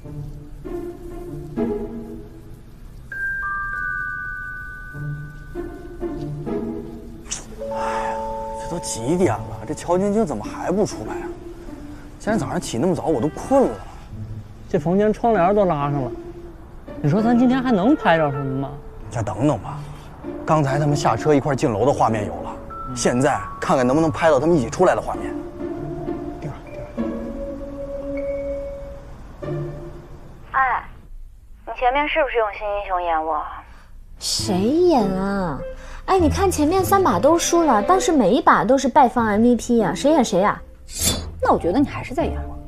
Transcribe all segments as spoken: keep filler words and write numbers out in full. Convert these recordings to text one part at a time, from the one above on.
哎呀，这都几点了？这乔晶晶怎么还不出来啊？今天早上起那么早，我都困了。 这房间窗帘都拉上了，你说咱今天还能拍着什么吗？ 再等等吧。刚才他们下车一块进楼的画面有了，现在看看能不能拍到他们一起出来的画面。定了，定了。 哎，你前面是不是用新英雄演我？ 谁演啊？哎，你看前面三把都输了，但是每一把都是败方 M V P 啊，谁演谁啊？ 那我觉得你还是在演我。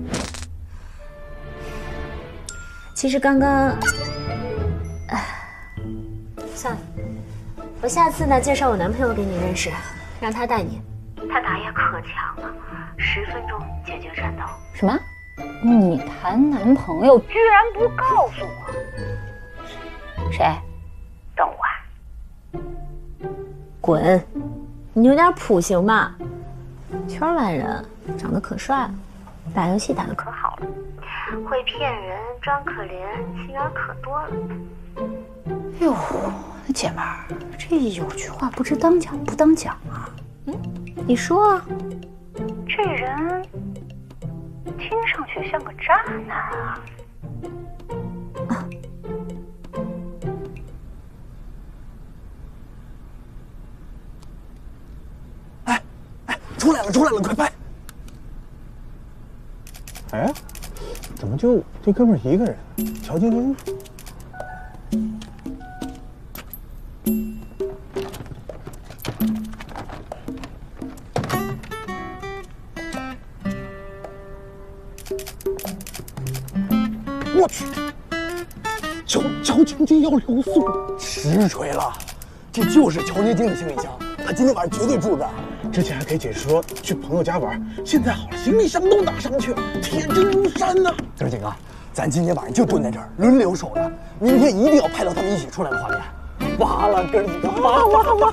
其实刚刚，哎，算了，我下次呢介绍我男朋友给你认识，让他带你。 他打野可强了，十分钟解决战斗。 什么？你谈男朋友居然不告诉我？ 谁？ 等我啊！ 滚！你有点谱行吧？圈外人，长得可帅了，打游戏打得可好了， 会骗人，装可怜，心眼可多了。 哟，姐们儿，这有句话不知当讲不当讲啊。 嗯，你说啊。 这人听上去像个渣男啊。 啊。 哎哎，出来了，出来了，快拍！ 哎，怎么就这哥们儿一个人？乔晶晶。我去，乔乔晶晶要留宿， 实锤了，这就是乔晶晶的行李箱，她今天晚上绝对住这儿。 之前还给姐说去朋友家玩，现在好了，行李箱都拿上去了，铁证如山呐！ 哥几个，咱今天晚上就蹲在这儿，轮流守着，明天一定要拍到他们一起出来的画面。挖了，哥几个，挖挖挖！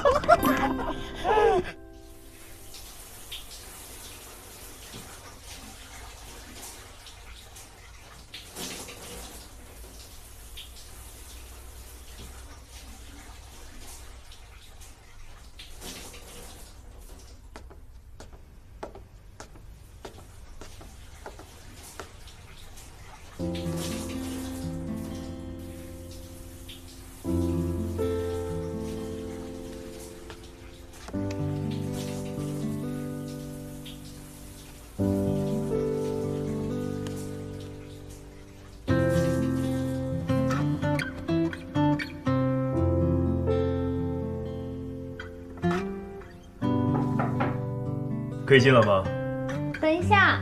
可以进了吗？ 等一下，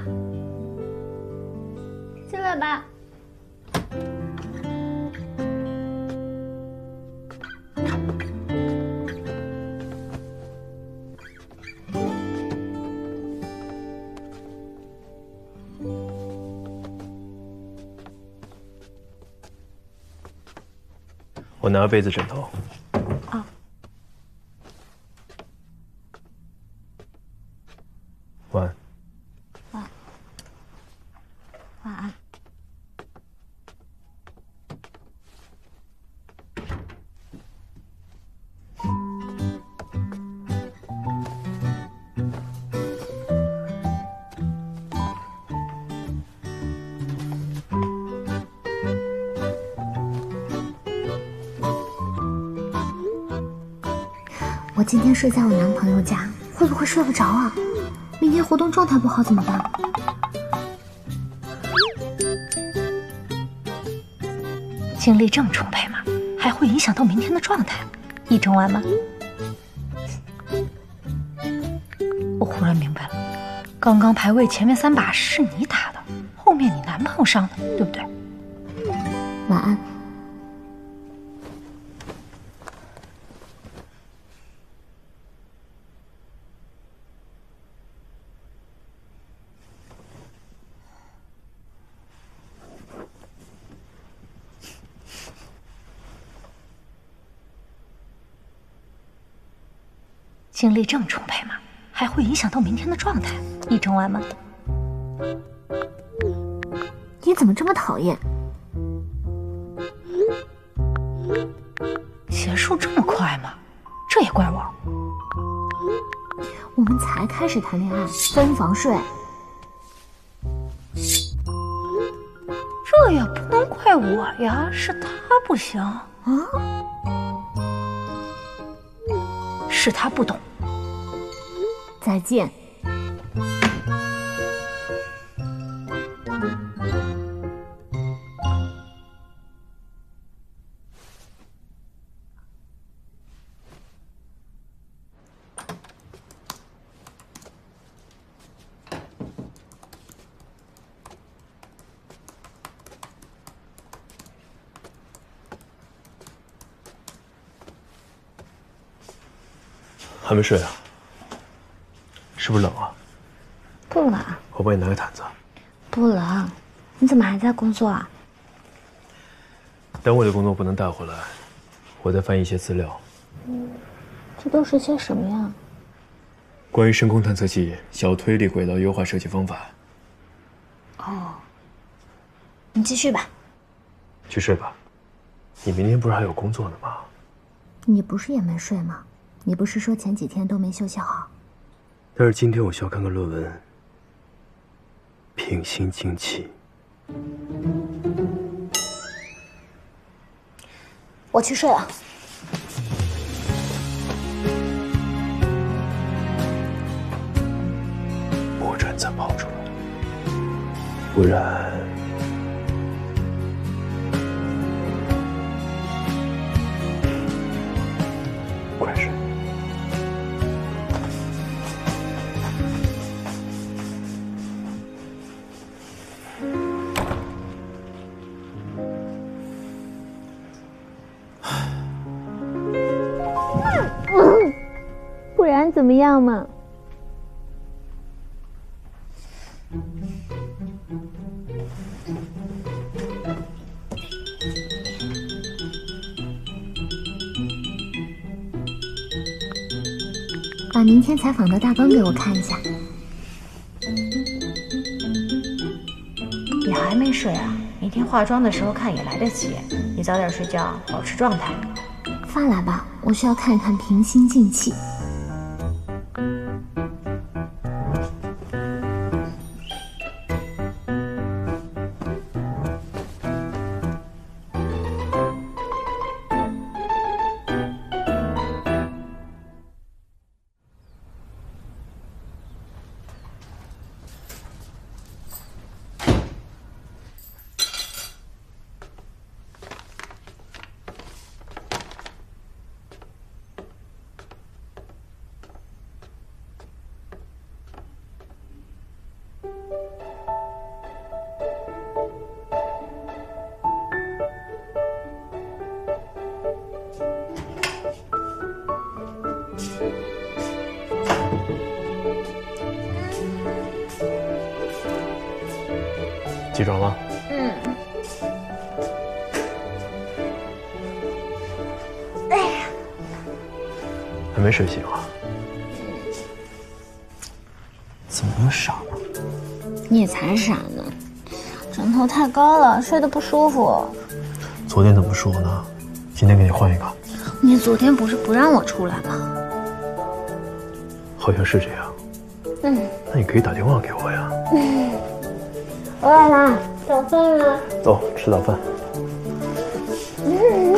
进来吧。 我拿被子枕头。 啊。 晚安。 晚晚安。我今天睡在我男朋友家，会不会睡不着啊？明天活动状态不好怎么办？ 精力这么充沛吗？还会影响到明天的状态？一整晚吗？我忽然明白了，刚刚排位前面三把是你打的，后面你男朋友上的，对不对？ 晚安。 精力这么充沛吗？还会影响到明天的状态？一整晚吗？ 你怎么这么讨厌？ 结束这么快吗？这也怪我。 我们才开始谈恋爱，分房睡。 这也不能怪我呀，是他不行啊，是他不懂。 再见。 还没睡啊？是不是冷啊？ 不冷。 我帮你拿个毯子。 不冷。你怎么还在工作啊？ 单位的工作不能带回来，我在翻译一些资料。 嗯，这都是些什么呀？ 关于深空探测器小推力轨道优化设计方法。 哦，你继续吧。 去睡吧，你明天不是还有工作呢吗？ 你不是也没睡吗？你不是说前几天都没休息好？ 但是今天我需要看个论文，平心静气。 我去睡了。 不准再跑出来，不然快睡。 不然怎么样嘛？把明天采访的大纲给我看一下。 你还没睡啊？明天化妆的时候看也来得及。你早点睡觉，保持状态。 发来吧，我需要看一看平心静气。 起床了？ 嗯。哎呀， 还没睡醒啊？ 怎么那么傻呢？ 你也才傻呢，枕头太高了，睡得不舒服。 昨天怎么说呢？今天给你换一个。 你昨天不是不让我出来吗？ 好像是这样。 嗯。 那你可以打电话给我呀。 嗯。我来啦，早饭了。 走，吃早饭。 嗯。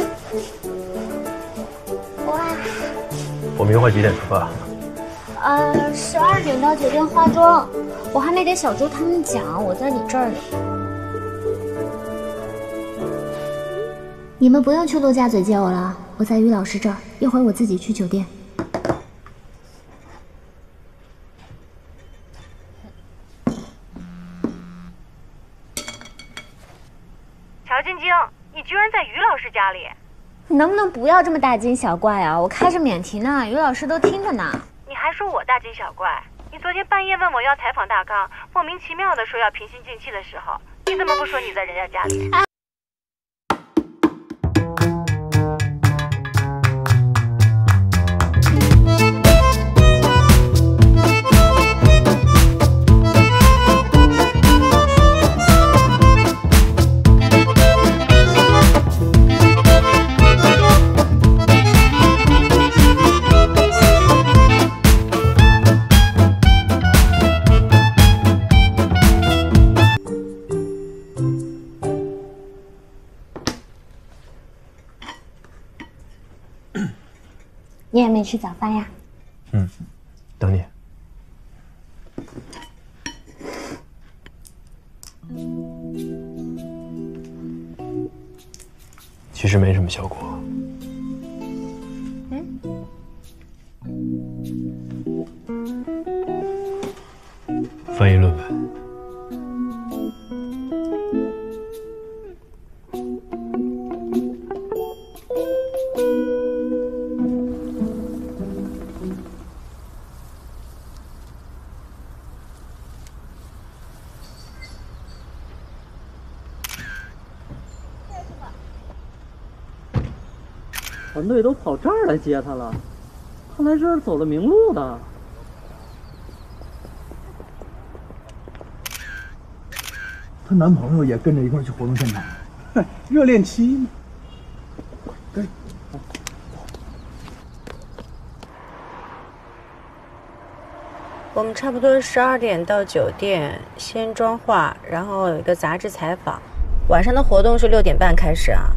哇。 我明晚几点出发？ 呃，十二点到酒店化妆。我还没给小周他们讲，我在你这儿呢。你们不用去陆家嘴接我了，我在于老师这儿，一会儿我自己去酒店。 乔晶晶，你居然在于老师家里！ 你能不能不要这么大惊小怪啊？我开着免提呢，于老师都听着呢。 你还说我大惊小怪？你昨天半夜问我要采访大纲，莫名其妙的说要平心静气的时候，你怎么不说你在人家家里？ 哎你也没吃早饭呀？ 嗯，等你。其实没什么效果。嗯。翻译论文。 团队都跑这儿来接她了，看来这是走了明路的。 她男朋友也跟着一块去活动现场，热恋期嘛。对。 我们差不多十二点到酒店，先妆化，然后有一个杂志采访。晚上的活动是六点半开始啊。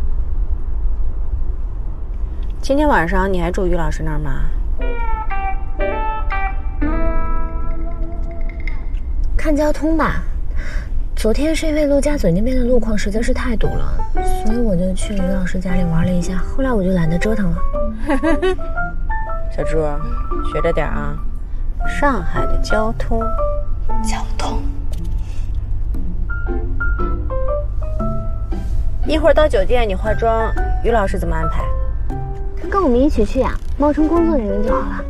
今天晚上你还住于老师那儿吗？ 看交通吧。昨天是因为陆家嘴那边的路况实在是太堵了，所以我就去于老师家里玩了一下。后来我就懒得折腾了。 小朱，学着点啊！上海的交通， 交通。 一会儿到酒店你化妆，于老师怎么安排？ 跟我们一起去呀、啊，冒充工作人员就好了。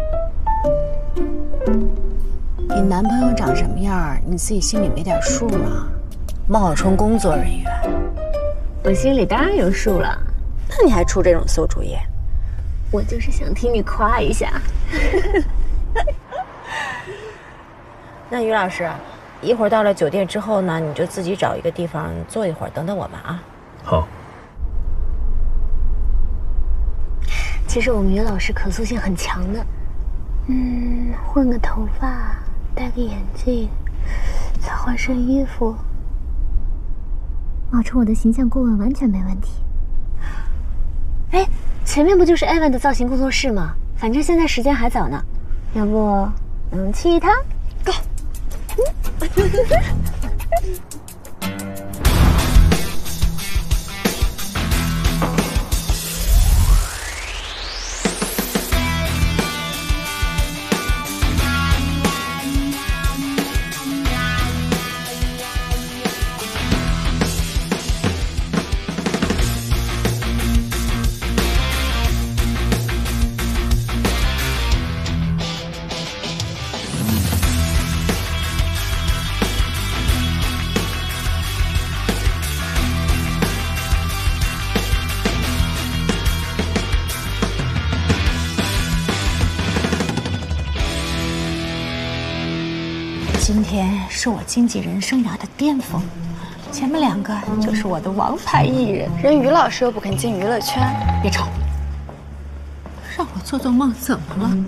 你男朋友长什么样，你自己心里没点数吗？冒充工作人员， 我心里当然有数了。 那你还出这种馊主意？ 我就是想听你夸一下。 那于老师，一会儿到了酒店之后呢，你就自己找一个地方坐一会儿，等等我们啊。 好。 其实我们于老师可塑性很强的，嗯，混个头发，戴个眼镜，再换身衣服，冒充我的形象顾问完全没问题。哎，前面不就是艾文的造型工作室吗？反正现在时间还早呢，要不我们去一趟 ？Go！ 今天是我经纪人生涯的巅峰，前面两个就是我的王牌艺人。 人于老师又不肯进娱乐圈， 别吵，让我做做梦怎么了？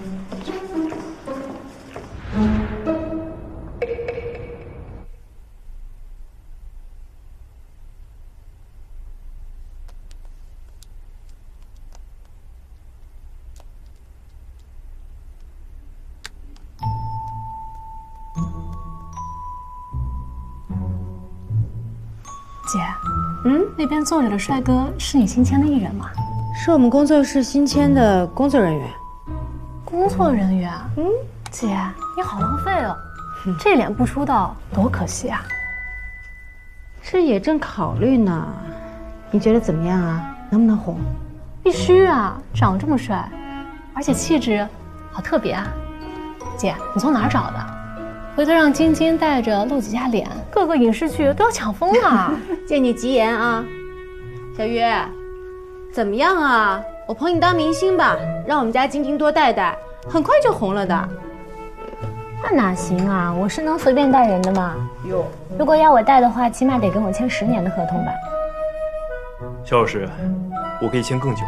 姐，嗯，那边坐着的帅哥是你新签的艺人吗？ 是我们工作室新签的工作人员。 工作人员？嗯，姐，你好浪费哦，这脸不出道多可惜啊！ 这也正考虑呢，你觉得怎么样啊？能不能红？ 必须啊，长这么帅，而且气质好特别啊！姐，你从哪儿找的？回头让晶晶带着露几下脸，各个影视剧都要抢疯了。 借你吉言啊，小鱼，怎么样啊？我捧你当明星吧，让我们家晶晶多带带，很快就红了的。 那哪行啊？我是能随便带人的吗？ 哟， 如果要我带的话，起码得跟我签十年的合同吧。 肖老师，我可以签更久。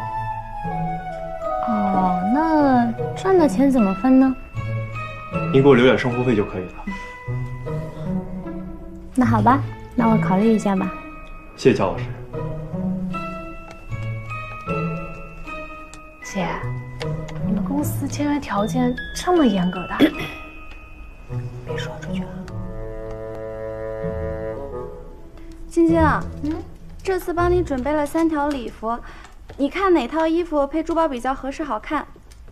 哦，那赚的钱怎么分呢？ 您给我留点生活费就可以了。 那好吧，那我考虑一下吧。 谢谢乔老师。 姐， 公司签约条件这么严格的？ 别说出去了。 晶晶，嗯，这次帮你准备了三条礼服，你看哪套衣服配珠宝比较合适好看？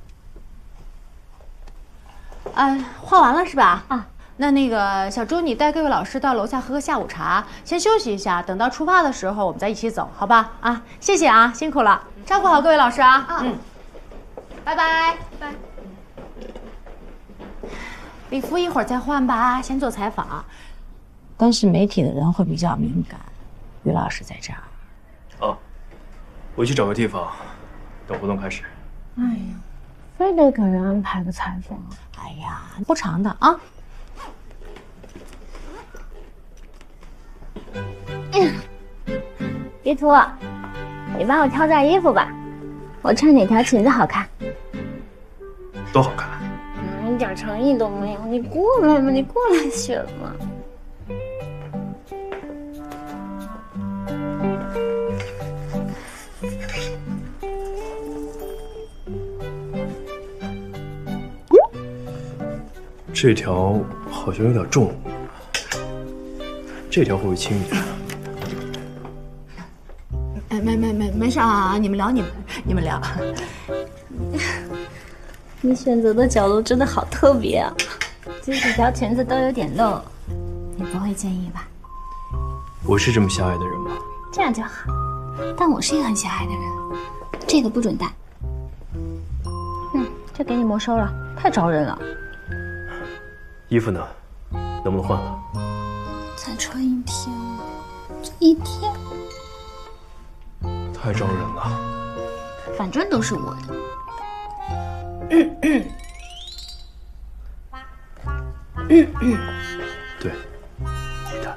啊，画完了是吧？啊，那那个小朱，你带各位老师到楼下喝个下午茶，先休息一下，等到出发的时候我们再一起走，好吧？啊，谢谢啊，辛苦了，照顾好各位老师啊。啊嗯，拜拜拜。礼服一会儿再换吧，先做采访。但是媒体的人会比较敏感，于老师在这儿。 哦，我去找个地方，等活动开始。 哎呀，非得给人安排个采访。 哎呀，不长的啊。 于途，你帮我挑件衣服吧，我穿哪条裙子好看？ 都好看。 嗯，一点诚意都没有，你过来嘛，你过来选嘛。 这条好像有点重，这条会不会轻一点？ 哎，没没没没事啊，你们聊你们你们聊。 你选择的角度真的好特别啊，这几条裙子都有点露，你不会介意吧？ 我是这么狭隘的人吗？ 这样就好。但我是一个很狭隘的人，这个不准戴。嗯，就给你没收了，太招人了。 衣服呢？能不能换了？ 才穿一天，就一天， 太招人了。 反正都是我的。 嗯嗯嗯嗯， 对，你的。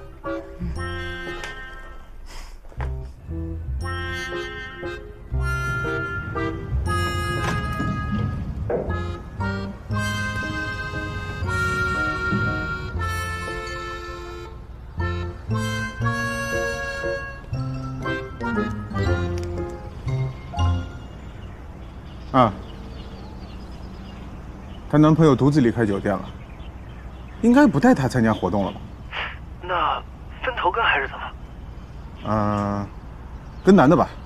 啊，她男朋友独自离开酒店了，应该不带她参加活动了吧？ 那分头跟还是怎么？ 嗯，跟男的吧。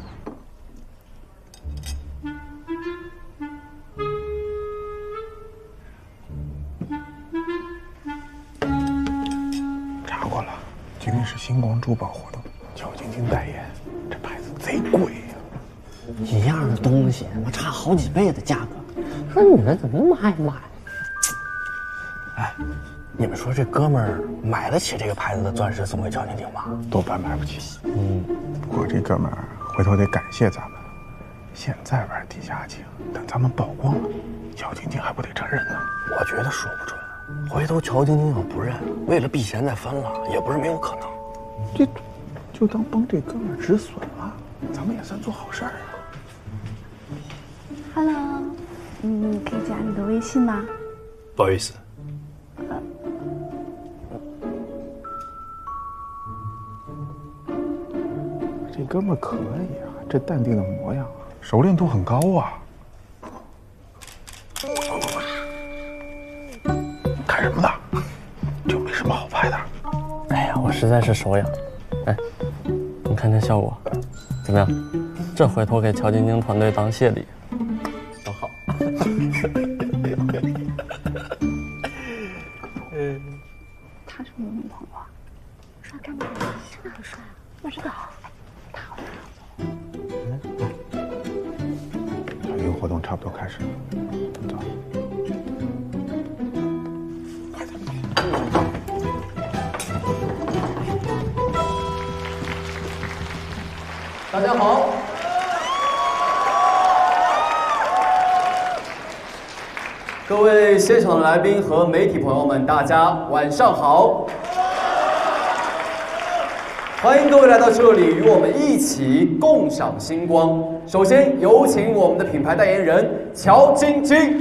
查过了，今天是星光珠宝活动，乔晶晶代言，这牌子贼贵呀。 一样的东西，我差好几倍的价格，说女人怎么那么爱买？ 哎，你们说这哥们儿买得起这个牌子的钻石送给乔晶晶吗？ 多半买不起。 嗯， 不过这哥们儿回头得感谢咱们，现在玩地下情，等咱们曝光了，乔晶晶还不得承认呢？ 我觉得说不准，回头乔晶晶要不认，为了避嫌再分了，也不是没有可能。 这就当帮这哥们儿止损了，咱们也算做好事儿啊。 Hello， 嗯，可以加你的微信吗？ 不好意思。 这哥们儿可以啊，这淡定的模样，熟练度很高啊。看什么呢？就没什么好拍的。 哎呀，我实在是手痒。哎，你看这效果，怎么样？这回头给乔晶晶团队当谢礼，多好。 他是我女朋友啊，帅干嘛？真的很帅啊，我知道。他好像小云活动差不多开始了，走。 大家好，各位现场的来宾和媒体朋友们，大家晚上好！欢迎各位来到这里，与我们一起共赏星光。首先有请我们的品牌代言人乔晶晶。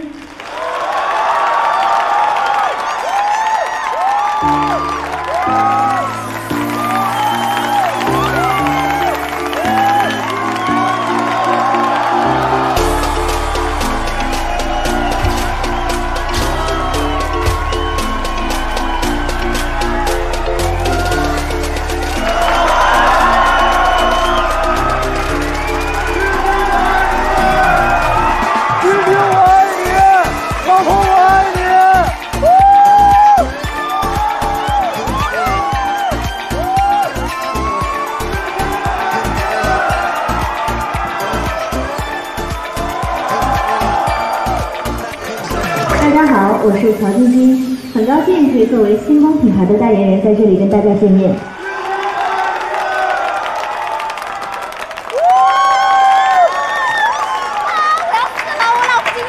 我是曹晶晶，很高兴可以作为星光品牌的代言人在这里跟大家见面。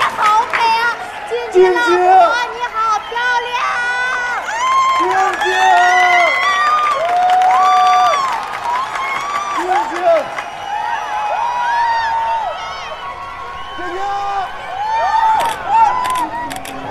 晶晶，你好漂亮！晶晶。